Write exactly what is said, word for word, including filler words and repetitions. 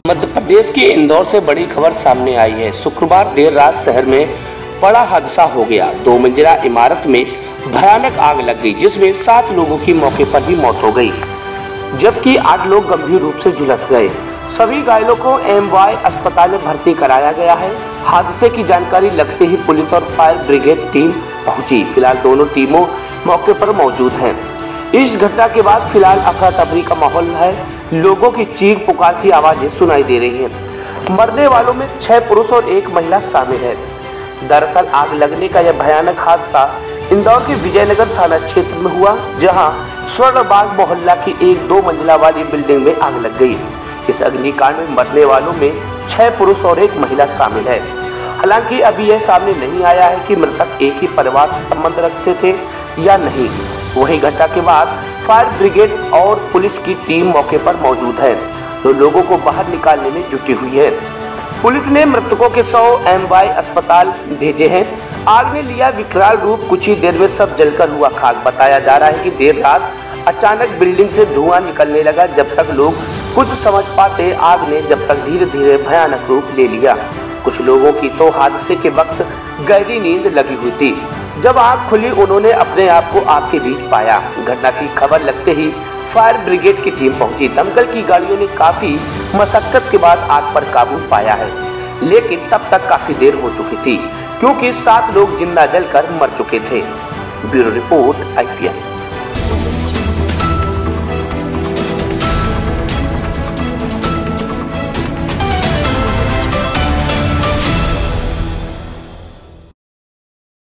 मध्य प्रदेश के इंदौर से बड़ी खबर सामने आई है। शुक्रवार देर रात शहर में बड़ा हादसा हो गया। दो मंजिला इमारत में भयानक आग लग गई, जिसमें सात लोगों की मौके पर ही मौत हो गई, जबकि आठ लोग गंभीर रूप से झुलस गए। सभी घायलों को एमवाय अस्पताल में भर्ती कराया गया है। हादसे की जानकारी लगते ही पुलिस और फायर ब्रिगेड टीम पहुंची। फिलहाल दोनों टीमों मौके पर मौजूद हैं। इस घटना के बाद फिलहाल अफरा तफरी का माहौल है। लोगों की चीख पुकार की आवाजें सुनाई दे रही हैं। मरने वालों में छह पुरुष और एक महिला शामिल है। दरअसल आग लगने का यह भयानक हादसा इंदौर के विजयनगर थाना क्षेत्र में हुआ, जहां स्वर्णबाग मोहल्ला की एक दो मंजिला वाली बिल्डिंग में आग लग गई। इस अग्निकांड में मरने वालों में छह पुरुष और एक महिला शामिल है। हालांकि अभी यह सामने नहीं आया है कि मृतक एक ही परिवार से संबंध रखते थे या नहीं। वहीं घटना के बाद फायर ब्रिगेड और पुलिस की टीम मौके पर मौजूद है, तो लोगों को बाहर निकालने में जुटी हुई है। पुलिस ने मृतकों के शव एमवाय अस्पताल भेजे हैं। आग ने लिया विकराल रूप, कुछ ही देर में सब जलकर हुआ खाक। बताया जा रहा है कि देर रात अचानक बिल्डिंग से धुआं निकलने लगा। जब तक लोग कुछ समझ पाते, आग ने जब तक धीरे धीरे भयानक रूप ले लिया। कुछ लोगों की तो हादसे के वक्त गहरी नींद लगी हुई थी। जब आग खुली, उन्होंने अपने आप को आग के बीच पाया। घटना की खबर लगते ही फायर ब्रिगेड की टीम पहुंची। दमकल की गाड़ियों ने काफी मशक्कत के बाद आग पर काबू पाया है, लेकिन तब तक काफी देर हो चुकी थी, क्योंकि सात लोग जिंदा जलकर मर चुके थे। Bureau report I P N.